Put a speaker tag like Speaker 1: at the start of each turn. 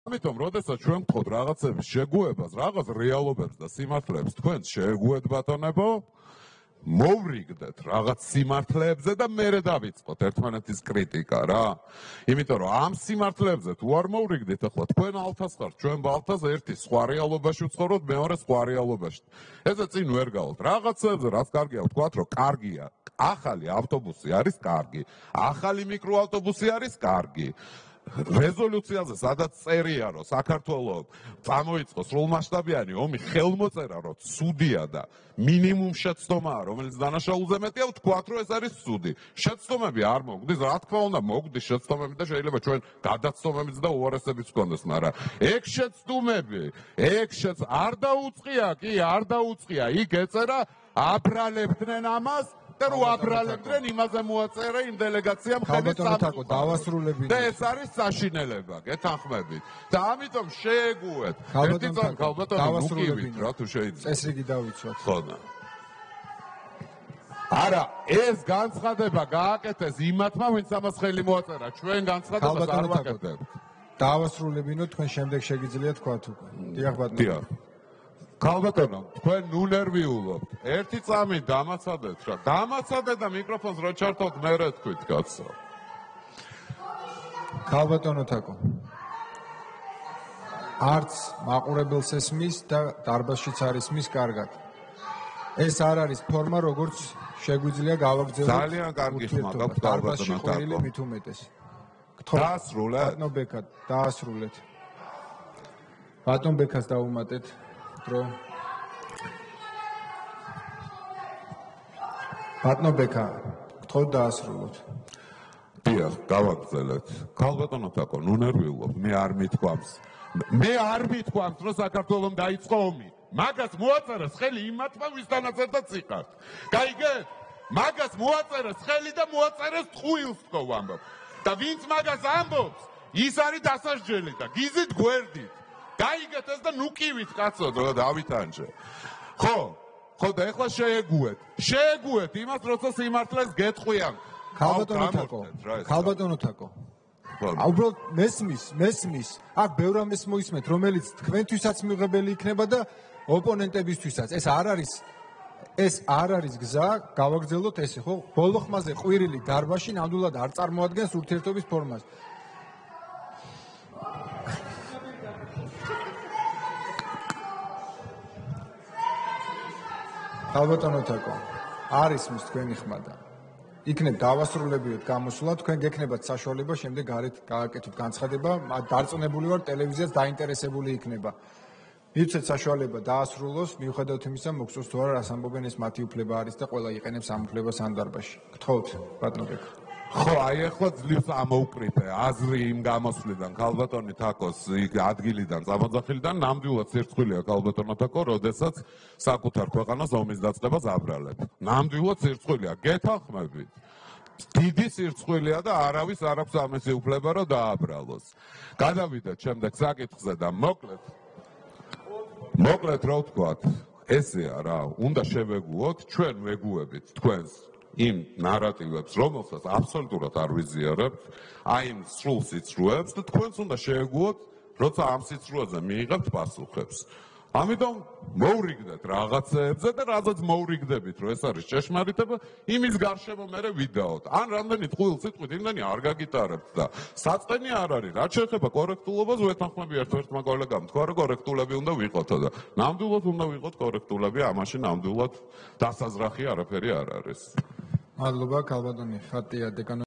Speaker 1: ამიტომ, როდესაც ჩვენ გთხოვთ რაღაცების შეგუებას, რაღაც რეალობებს და სიმართლეებს, თქვენ შეგუეთ ბატონებო, მოვრიგდეთ რაღაც სიმართლეებზე და მერე დავიწყოთ ერთმანეთის კრიტიკა რა. იმიტომ რომ ამ სიმართლეებზე თუ არ მოვრიგდით, ახლა თქვენ ალთას ხართ, ჩვენ ბალთას ერთი სხვა რეალობაში ვცხოვრობთ, მეორე სხვა რეალობაში. ესე წინ ვერ გავალთ. რაღაცებზე რაც კარგია ვთქვათ, რომ კარგია. ახალი ავტობუსი არის კარგი. ახალი მიკროავტობუსი არის კარგი. რეზოლუციაზე სადაც წერია რომ საქართველოს წამოიწყოს სრულმასშტაბიანი ომი ხელმოწერა რომ ცუდია და მინიმუმ შეცდომაა რომელიც დანაშაულზე მეტია ვთქვათ რომ ეს არის ცუდი შეცდომები არ მოგდის რა თქმა უნდა მოგდის შეცდომები და შეიძლება ჩვენ გადაცდომებიც და უარესებიც გქონდეს მაგრამ ეგ შეცდომები არ დაუწყია კი არ დაუწყია იქ ეწერა აბრალებდნენ ამას და რო აბრალებდნენ იმაზე მოაწერა იმ დელეგაციამ ხელის
Speaker 2: დავასრულებინეთ
Speaker 1: და ეს არის საშინელება გეთანხმებით და ამიტომ შეეგუეთ ერთი წამი ქალბატონო ნუკივით რა თუ შეიძლება
Speaker 2: წესრიგი დავიცვათ
Speaker 1: ხოდა არა ეს განცხადება გააკეთეს იმათმა ვინც ამას ხელი მოაწერა ჩვენ განცხადებას არ ვაკეთებთ
Speaker 2: დავასრულებინოთ თქვენ შემდეგ შეგიძლიათ თქვათ უკვე დიახ ბატონო
Speaker 1: დიახ ქალბატონო, თქვენ ნუნერვიულობთ. ერთი წამი დამაცადეთ რა. დამაცადეთ და მიკროფონს რო ჩართოთ მერე თქვით, კაცო.
Speaker 2: ქალბატონო თაკო. არც მაყურებელს ესმის და დარბაზშიც არ ისმის კარგად. ეს არ არის ფორმა, როგორც შეგვიძლია გავაგრძელოთ.
Speaker 1: ძალიან კარგი ხმა გაქვთ ქალბატონო თაკო.
Speaker 2: მით უმეტეს.
Speaker 1: დაასრულეთ?
Speaker 2: ბატონო ბექა, დაასრულეთ. ბატონ ბექას დაუმატეთ. ბატონო ბექა, გთხოვთ დაასრულოთ.
Speaker 1: დიახ, გავაგრძელეთ. ქალბატონო თაკო, ნუნერვიულობ, მე არ მithქვამს, რომ საქართველოს დაიწყო ომი. მაგას მოაწერეს ხელი იმათმა, ვისთანაც ერთად სიყართ. გაიგეთ? მაგას მოაწერეს ხელი და მოაწერეს ტყუილს თქო ვამბობ. და ვინც მაგას ამბობს, ის არის დასასჯელი და გიზით გვერდით. გაიგეთ ეს და ნუკივით კაცო და დავითანჯე. ხო და ეხლა შეეგუეთ იმას როცა სიმართლეს გეტყვიან.
Speaker 2: ქალბატონო თაკო. უბრალოდ მესმის. აქ ბევრ ამას მოისმენთ, რომელიც თქვენთვისაც მიღებელი იქნება და ოპონენტებისთვისაც. ეს არ არის გზა, გავაგრძელოთ ესე, ხო? ბოლო ხმაზე ყვირილი დარბაზში ნამდვილად არ წარმოადგენს ურთიერთობის ფორმას. ქალბატონო თაკო, არის მის თქვენი ხმა და იქნებ დავასრულებიოთ გამოსვლა, თქვენ გექნებათ საშუალება შემდეგ გარეთ გააკეთოთ განცხადება, დარწმუნებული ვარ ტელევიზიაც დაინტერესებული იქნება. მივცეთ საშუალება დაასრულოს, მიუხედავად იმისა, მოგწონს თუ არა, რას ამბობენ ეს მათი უფლება არის და ყველა იყენებს ამ უფლებას ამ დარბაზში. გთხოვთ, ბატონო ბექა.
Speaker 1: ხო, აი ახლა ძლივს ამოუკრიფე აზრი იმ გამოსვლიდან ქალბატონი თაკოს ადგილიდან წამოძახილიდან ნამდვილად სირცხვილია ქალბატონო თაკო, როდესაც საკუთარ ქვეყანას ომის დაწყებას აბრალებს. ნამდვილად სირცხვილია, გეთანხმებით. დიდი სირცხვილია და არავის არ აქვს ამისი უფლება რომ დააბრალოს. გადავიდეთ შემდეგ საკითხზე და მოკლედ რა ვთქვათ, ესეა რა, უნდა შევეგუოთ, ჩვენ ვეგუებით თქვენს იმ ნარატივებს, რომელსაც აბსოლუტურად არ ვიზიარებთ, აი იმ სრულ სიცრუეებს და თქვენს უნდა შეეგუოთ, როცა ამ სიცრუეზე მიიღებთ პასუხებს. ამიტომ მოვრიგდეთ რაღაცეებზე და რაზეც მოვრიგდებით, რომ ეს არის ჭეშმარიტება, იმის გარშემო მერე ვიდაოთ. ან რამდენი ტყუილ სიტყვით იმდენი არ გაგიტარებთ და საწყენი არ არის. რაც შეეხება კორექტულობას, ვეთანხმები ერთ-ერთმა კოლეგამ თქვა, რომ კორექტულები უნდა ვიყოთო და ნამდვილად უნდა ვიყოთ კორექტულები, ამაში ნამდვილად დასაზრახი არაფერი არ არის.
Speaker 2: მადლობა ქალბატონი ხატია დეკანო